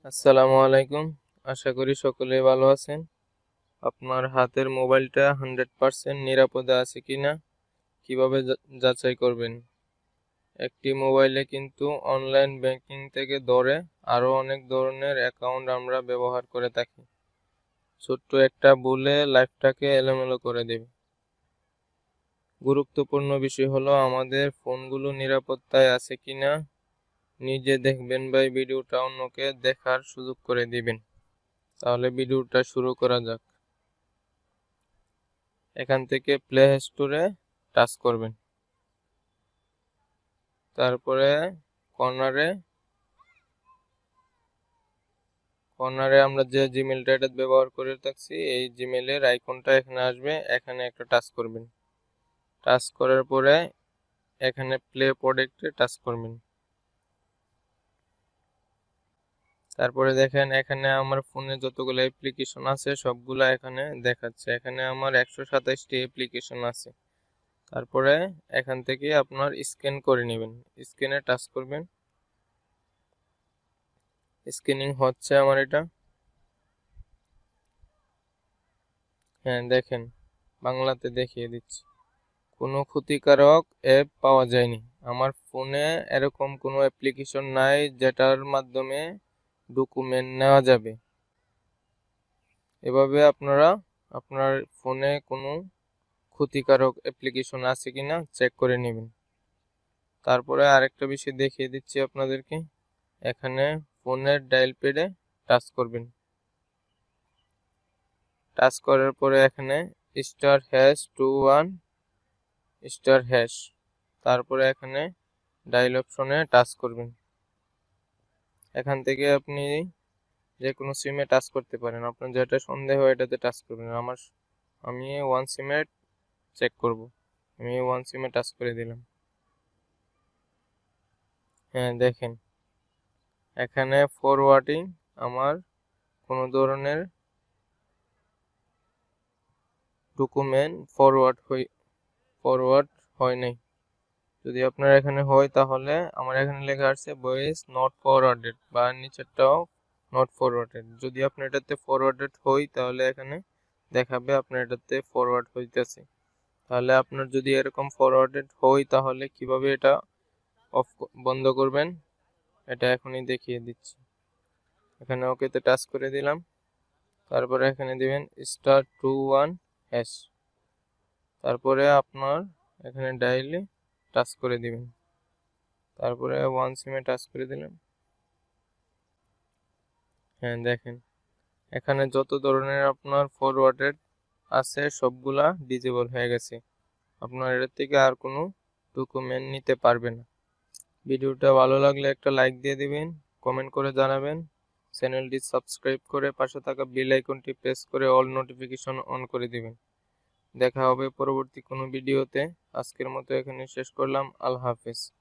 আসসালামু আলাইকুম। আশা করি সকলেই ভালো আছেন। আপনার হাতের মোবাইলটা 100% নিরাপদে আছে কিনা কিভাবে যাচাই করবেন? একটি মোবাইলে কিন্তু অনলাইন ব্যাংকিং থেকে ধরে আরো অনেক ধরনের অ্যাকাউন্ট আমরা ব্যবহার করে থাকি। ছোট্ট একটা ভুলে লাইফটাকে এলোমেলো করে দেবে। গুরুত্বপূর্ণ বিষয় হলো আমাদের ফোনগুলো নিরাপত্তায় আছে কিনা নিজে দেখবেন বা ভিডিওটা অন্যকে দেখার সুযোগ করে দিবেন। তাহলে ভিডিওটা শুরু করা যাক। এখান থেকে প্লে স্টোরে টাচ করবেন। তারপরে কর্নারে আমরা যে জিমেলটা এটা ব্যবহার করে থাকছি এই জিমেলের আইকনটা এখানে আসবে, এখানে একটা টাচ করবেন। টাচ করার পরে এখানে প্লে প্রোডাক্টে টাচ করবেন। তারপরে দেখেন এখানে আমার ফোনে যতগুলো অ্যাপ্লিকেশন আছে সবগুলা এখানে দেখাচ্ছে। এখানে আমার 127টি অ্যাপ্লিকেশন আছে। তারপরে এখান থেকে আপনার স্ক্যান করে নেবেন। স্ক্যানে টাচ করবেন। স্ক্যানিং হচ্ছে আমার এটা। হ্যাঁ দেখেন, বাংলাতে দেখিয়ে দিচ্ছি। কোনো ক্ষতিকারক অ্যাপ পাওয়া যায়নি। আমার ফোনে এরকম কোনো অ্যাপ্লিকেশন নাই যেটার মাধ্যমে ডকুমেন্ট নেওয়া যাবে। এভাবে আপনারা আপনার ফোনে কোনো ক্ষতিকারক অ্যাপ্লিকেশন আছে কিনা চেক করে নেবেন। তারপরে আরেকটা বিষয় দেখিয়ে দিচ্ছি আপনাদেরকে। এখানে ফোনের ডায়াল প্যাডে টাচ করবেন। টাচ করার পরে এখানে *#21# তারপরে এখানে ডায়াল অপশনে টাচ করবেন। এখান থেকে আপনি যে কোনো সিমে টাচ করতে পারেন। আপনার যেটা সন্দেহ এটাতে টাচ করবেন। আমি ওয়ান সিমে চেক করব। আমি ওয়ান সিমে টাচ করে দিলাম। হ্যাঁ দেখেন, এখানে ফরওয়ার্ডিং আমার কোনো ধরনের ডকুমেন্ট ফরওয়ার্ড হয় নাই। যদি আপনার এখানে হয় তাহলে আমার এখানে লেখা আছে ভয়েস নট ফরওয়ার্ডেড বা নিচেরটাও নট ফরওয়ার্ডেড। যদি আপনার এটাতে ফরওয়ার্ডেড হয় তাহলে এখানে দেখাবে আপনার এটাতে ফরওয়ার্ড হইতেছে। তাহলে আপনার যদি এরকম ফরওয়ার্ডেড হয় তাহলে কিভাবে এটা বন্ধ করবেন এটা এখনই দেখিয়ে দিচ্ছি। এখানে ওকেতে টাচ করে দিলাম। তারপরে এখানে দিবেন *21#। তারপরে আপনার এখানে ডায়ালে টাচ করে দিবেন। তারপরে ওয়ান সিমে টাচ করে দিলাম। হ্যাঁ দেখেন, এখানে যত ধরনের আপনার ফরওয়ার্ডেড আছে সবগুলা ডিজেবল হয়ে গেছে। আপনার এর থেকে আর কোনো ডকুমেন্ট নিতে পারবে না। ভিডিওটা ভালো লাগলে একটা লাইক দিয়ে দিবেন, কমেন্ট করে জানাবেন। চ্যানেলটি সাবস্ক্রাইব করে পাশে থাকা বেল আইকনটি প্রেস করে অল নোটিফিকেশন অন করে দিবেন। দেখা হবে পরবর্তী কোনো ভিডিওতে। আজকের মতো এখানে শেষ করলাম। আল্লাহ হাফেজ।